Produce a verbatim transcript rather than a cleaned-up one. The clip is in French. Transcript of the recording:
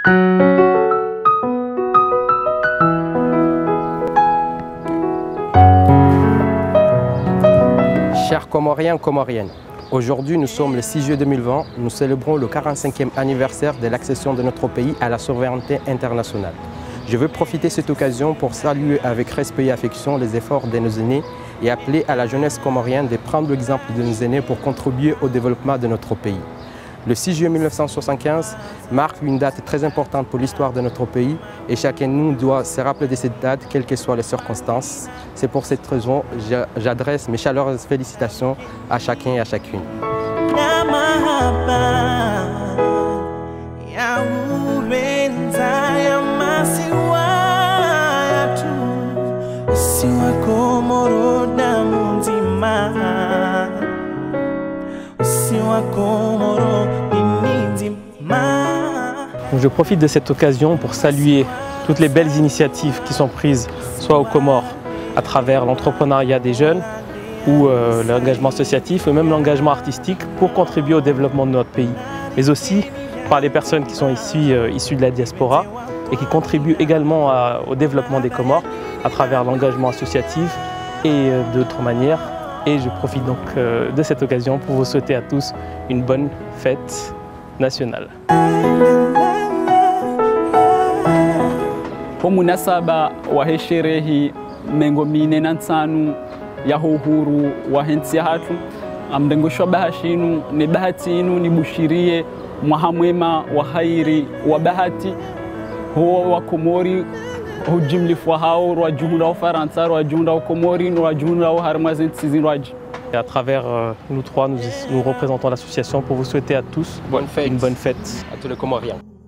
Chers Comoriens, Comoriennes, aujourd'hui nous sommes le six juillet deux mille vingt, nous célébrons le quarante-cinquième anniversaire de l'accession de notre pays à la souveraineté internationale. Je veux profiter de cette occasion pour saluer avec respect et affection les efforts de nos aînés et appeler à la jeunesse comorienne de prendre l'exemple de nos aînés pour contribuer au développement de notre pays. Le six juillet mille neuf cent soixante-quinze marque une date très importante pour l'histoire de notre pays et chacun de nous doit se rappeler de cette date, quelles que soient les circonstances. C'est pour cette raison que j'adresse mes chaleureuses félicitations à chacun et à chacune. Je profite de cette occasion pour saluer toutes les belles initiatives qui sont prises, soit aux Comores, à travers l'entrepreneuriat des jeunes, ou euh, l'engagement associatif, et même l'engagement artistique pour contribuer au développement de notre pays. Mais aussi par les personnes qui sont ici, euh, issues de la diaspora et qui contribuent également à, au développement des Comores à travers l'engagement associatif et euh, d'autres manières. Et je profite donc euh, de cette occasion pour vous souhaiter à tous une bonne fête nationale. Kwa munasaba wa sherehe mengo mine na ntano ya uhuru wa nchi yetu, amdengoshwa bahati yenu ni bahati yenu nibushirie mwaka mwema wa khairi wa bahati huo wa Komori hujimlifwa hao wa jumla wa Faransa wa jumla wa Komori wa jumla wa harmazen tizirwaji. Et à travers euh, nous trois, nous, nous représentons l'association pour vous souhaiter à tous bonne fête. une bonne fête à tous les Comoriens.